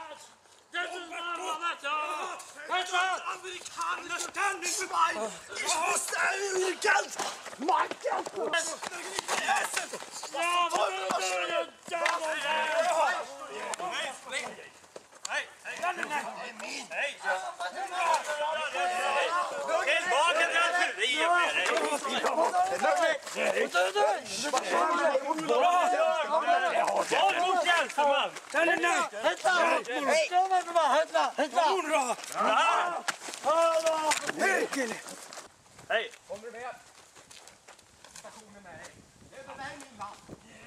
This is my mother, John! Understanding to mine! You can't! My God! Hej! Kommer du med? Stationen med dig. Det är mig min man.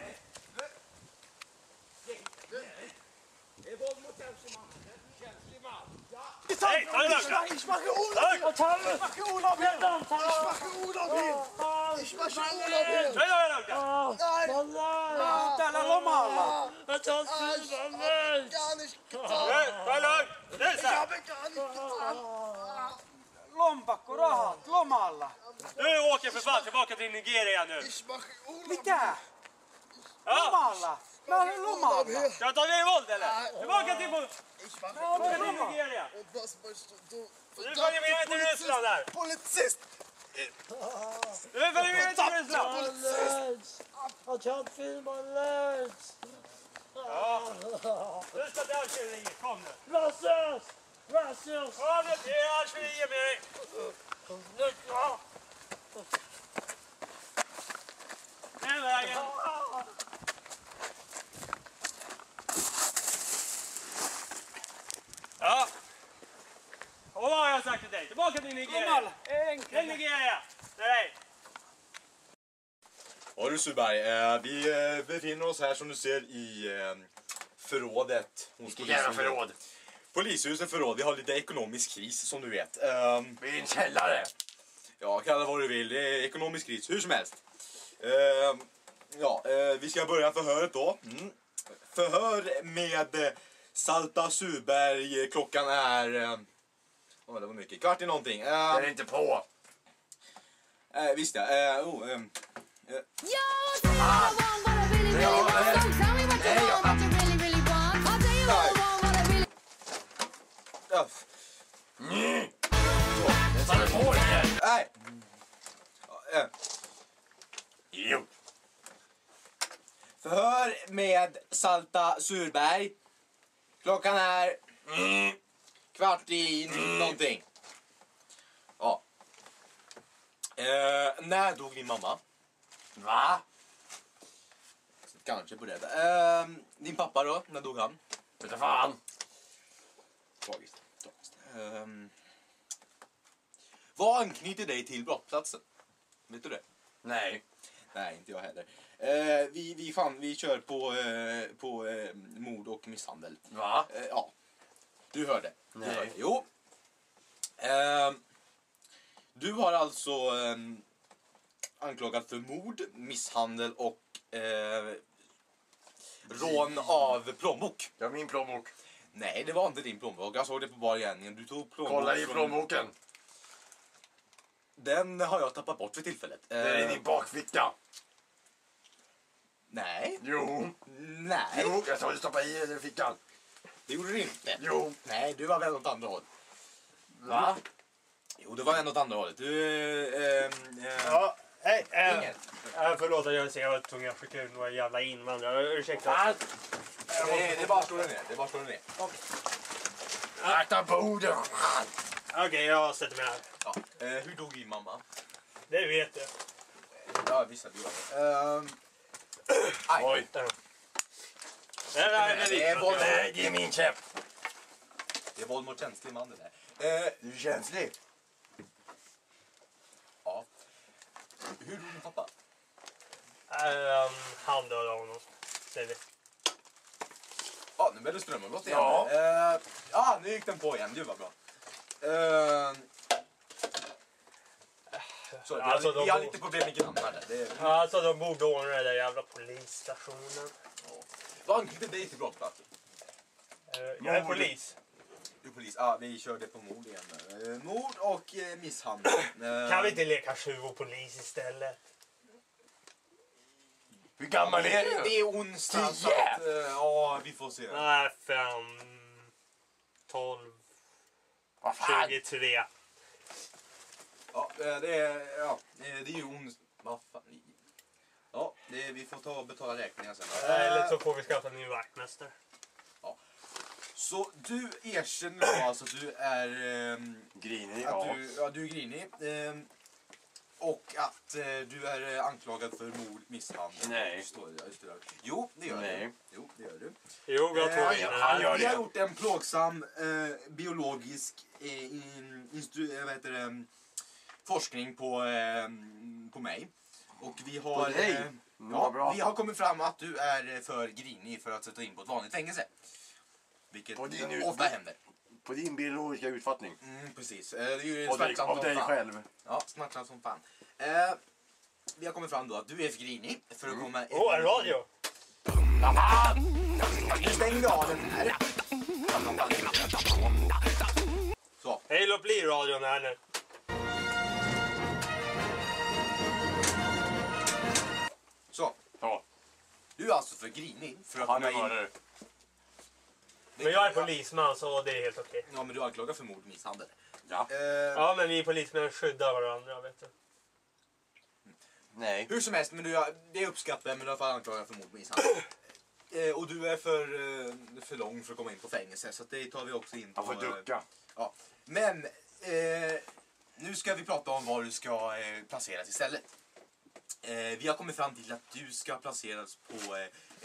Det är våld mot tjänsteman. Känslig man. Hej, ta det lugnt! Ich mache Urlaub! Ich mache Urlaub hier! Ich mache Urlaub hier! Ich mache Urlaub hier! Ta det lugnt! Nein! Ställa dem alla! Jag tar synen! Gar nicht Ta getan! det lugnt! Nu Ich så! habe gar nicht getan! Lompakko, rahat, lomalla! Du åker för fan tillbaka till Nigeria nu! Ich mache Urlaub! Mitä? Ja! Lomalla? Mä olen lomalla. Ska jag ta dig i våld eller? Tillbaka till Ich mache Nigeria! Und was möchtest du? Du följer med till Ryssland där! Polizist! Du följer med till Ryssland! Jag kan inte filma lärs. Ja! Nu ska till Algeriet, kom nu! Rassus! Rassus! Kom nu till Algeriet med dig! Den vägen! Ja! Och vad har jag sagt till dig? Tillbaka till Nigeria! Till Nigeria! Nej! Ja du Suberg, vi befinner oss här som du ser i förrådet hos polisen. Förråd. Polishusets förråd, vi har lite ekonomisk kris som du vet. Vi är i en källare. Ja, kalla vad du vill, det är ekonomisk kris, hur som helst. Vi ska börja förhöret då. Förhör med Salta Suberg, klockan är... det var mycket, kvart i någonting. Det är inte på. Visst ja, Nej. Stanna på igen. nej. Jo. Förhör med Salta Surberg. Klockan är kvart i någonting. Ja. När dog din mamma? Va? Kanske på det. Din pappa då? När dog han? Vet du fan. Tragiskt. Vad anknyter dig till brottsplatsen? Vet du det? Nej. Nej, inte jag heller. Vi kör på mord och misshandel. Va? Ja. Du hörde. Nej. Du hörde. Jo. Du har alltså anklagat för mord, misshandel och rån av plånbok. Jag har min plånbok. Nej, det var inte din plånbok. Jag såg det på bar gärningen. Du tog plånbok. Kolla i plånboken. Den har jag tappat bort för tillfället. Det är i din bakficka. Nej. Jo. Nej. Jo, jag sa att du stoppade i den fickan. Det gjorde du inte. Jo. Nej, du var väl åt andra håll. Va? Jo, det var en åt andra hållet. Du... Ja, hej! Ingen. Förlåt att jag var tvungen att skicka ut några jävla invandrare. Ursäkta. Det är bara att slå ner. Det är bara att slå ner. Akta bordet. Okej, jag sätter mig här. Ja. Hur dog din mamma? Det vet du. Ja, vissa du gör det. Aj. Oj. Det är våld. Nej, det är min käpp. Det är våld mot känslig man det där. Du är känslig. Ja. Hur dog din pappa? Han dödade honom, säger vi. Ja, nu blev det strömavbrott igen. Ja. Ja, nu gick den på igen. Det var bra. Så, Alltså, vi har lite problem med grannar där. Alltså de borde ordna den där jävla polisstationen. Vad anknyter dig till brottsplatsen? Jag är polis. Du är polis. Ja, vi körde på mord igen. Mord och misshandel. Kan vi inte leka tjuv och polis istället? Hur gammal är du? Det är onsdag. Så att, ja, vi får se. Nej, 5. 12, Vad fan? 23. Ja, det är ju onsdag. Vad fan? Ja, vi får ta och betala räkningen sen. Eller så får vi skaffa en ny vaktmästare. Så du erkänner då alltså att du är... Grinig, att ja. du är grinig. Och att du är anklagad för mord, misshandel. Nej. Jo, det gör Nej. du. Jo, det gör du. Jo, vi har 2 han vinnare gör här. det. Vi har gjort en plågsam biologisk forskning på mig. Och vi har, På dig? Vad bra. vi har kommit fram att du är för grinig för att sätta in på ett vanligt fängelse. Vilket Och din ofta händer. På din biologiska utfattning. Precis. Det är ju Och dig, smärtsamt av som dig fan. själv. Ja, smärtsamt som fan. Vi har kommit fram då att du är för grinig för att komma... En radio! Nu stänger vi av den här. Så. Hej, låt bli radion här nu. Så. Ja, Du är alltså för grinig för att han komma är in... mördare. Men jag är polisman så det är helt okej. Ja, men du anklagar för mord och misshandel. Ja. Ja, men vi polismän skyddar varandra, vet du. Nej. Hur som helst, men det uppskattar jag, men du har anklagat för mord och misshandel. Och du är för lång för att komma in på fängelse, så det tar vi också in på. Han får ducka. Ja. Men nu ska vi prata om var du ska placeras istället. Vi har kommit fram till att du ska placeras på...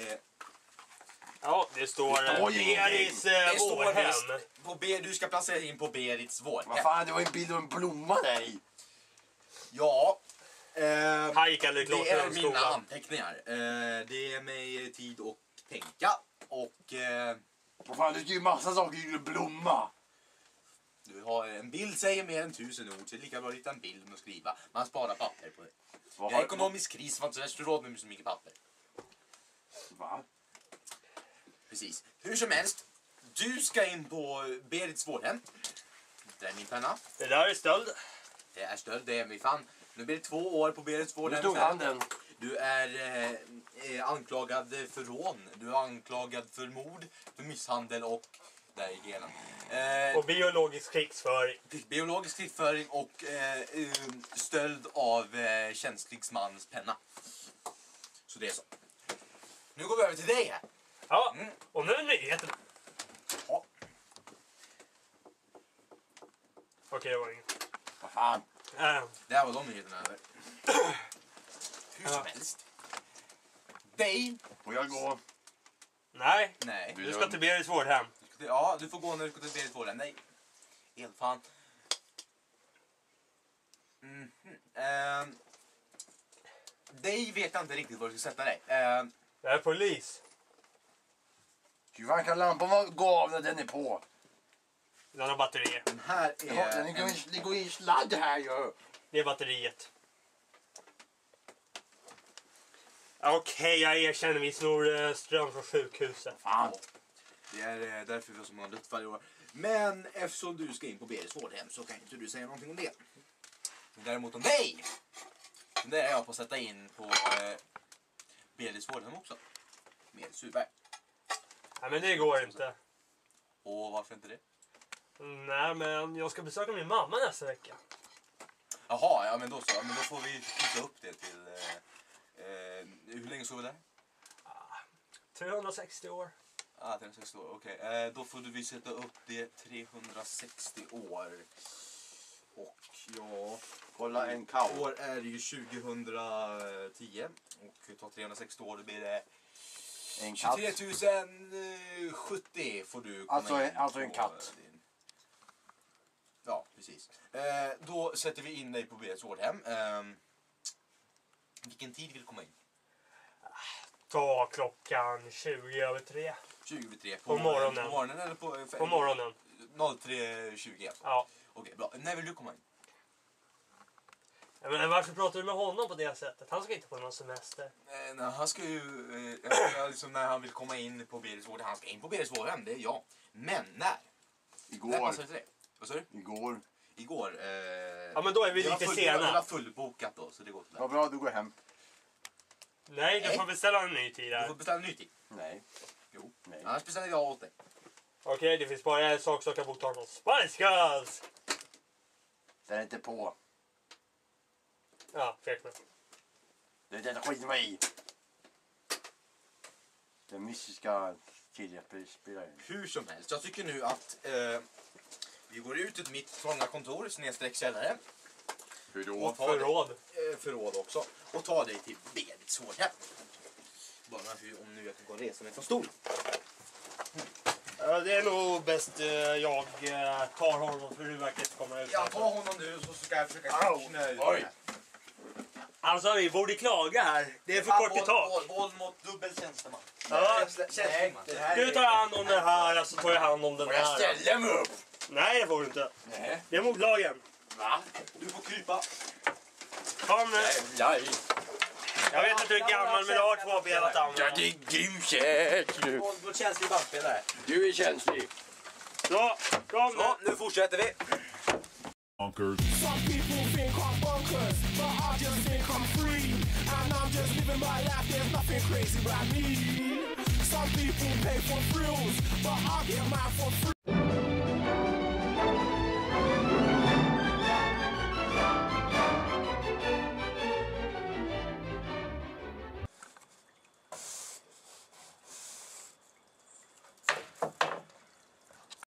Ja, det står Det står ju Beris det står vårhem. visst på du ska placeras in på Berits vård. Vad fan, det var en bild av en blomma där i. Ja. Han gick aldrig klart Det är från mina skolan. anteckningar. Det är mig tid att tänka. Och Vad fan, det är ju massa saker i en blomma. du har en bild säger mer än 1000 ord. Så det är lika bra att hitta en bild och skriva. Man sparar papper på det. Vad Det är har- ekonomisk kris, var inte så värst råd med så mycket papper. Va? Precis. Hur som helst. Du ska in på Berits vårdhem. Det är min penna. Det där är stöld. Det är stöld, det är vi fan. Nu blir det 2 år på Berits Nu vårdhem. stod han den. Du är anklagad för rån. Du är anklagad för mord, för misshandel och... Där gick igenom. Och biologisk krigsföring. Biologisk krigföring och stöld av känsligsmans penna. Så det är så. Nu går vi över till dig här. Ja, och nu är nyheterna. Ja. Okej, det var inget. Vad fan. Det här var de nyheterna över. Hur som helst. Dig? Och jag går. Nej, Nej. du ska till Beris vårdhem. Ja, du får gå när du ska till Berits vården. Nej. Helt fan. Dig vet jag inte riktigt var du ska sätta dig. Det är polis. Hur fan kan lampan gå av när den är på? Den har batterier. Den här Ja, är... det går in sladd här ju. Det är batteriet. Okej, jag erkänner vi snor ström från sjukhuset. Fan. Det är därför vi har så många dött varje år. Men eftersom du ska in på Berits vårdhem så kan inte du säga någonting om det. Däremot om dig! Det är jag på att sätta in på Berits vårdhem också. Med Surberg. Nej, men det går inte. Och varför inte det? Nej, men jag ska besöka min mamma nästa vecka. Jaha, ja men då så. Men då får vi flytta upp det till... hur länge sover vi där? 360 år. 360 år, okej. Då får vi sätta upp det 360 år. Och ja... Kolla en cow. År är ju 2010. Och ta 360 år, då blir det... En katt. 23 070 får du komma Alltså in en på katt. din... Ja, precis. Då sätter vi in dig på Berits vårdhem. Vilken tid vill du komma in? Ta klockan 20:03. 23 På morgonen. På morgonen eller På morgonen. 03:20 alltså. Ja. Okej, bra. När vill du komma in? Men varför pratar du med honom på det sättet? Han ska inte på någon semester. Nej, han ska ju... liksom när han vill komma in på Berits vårdhem. Han ska in på Berits vårdhem, det är jag. Men när? När Igår. passar det till dig? Vad sa du? Igår. Igår. Ja, men då är vi lite Det var sena. fullbokat då, så det går till Vad bra, du går hem. Nej, du får beställa en ny tid Du får här. beställa en ny tid. Nej. Jo. Nej. Annars beställer jag åt dig. Okej, det finns bara en sak som kan bota honom. Spice Girls! Den är inte på. Ja, fek med. Det är den skiter mig i. Den mystiska killhjälpen spelar in. Hur som helst, jag tycker nu att vi går ut ur mitt trånga kontor snedstreck källare. Hur då? Och förråd också. Och ta dig till Berits vårdhem. Bara om nu jag kan gå och resa mig från stol. Det är nog bäst jag tar honom för du verkar inte komma ut. Jag tar honom nu så ska jag försöka knö ut. Oj! Alltså vi borde klaga här. Det är för kort i tak. Våld mot dubbeltjänsteman. Ja. Du tar hand om den här så tar jag hand om den Får jag här. ställa mig upp? Nej, det får du inte. Nej. Det är mot lagen. Va? Du får krypa. Kom nu. Nej. Jag vet att du är gammal men du har 2 ben att Ja, använda. det är du säker. Våld mot känslig bandspelare. Du är känslig. Så, kom nu. Så, nu fortsätter vi. Some people think I'm bonkers, but I just think I'm free. And I'm just living my life, there's nothing crazy about me. Some people pay for thrills, but I get mine for free.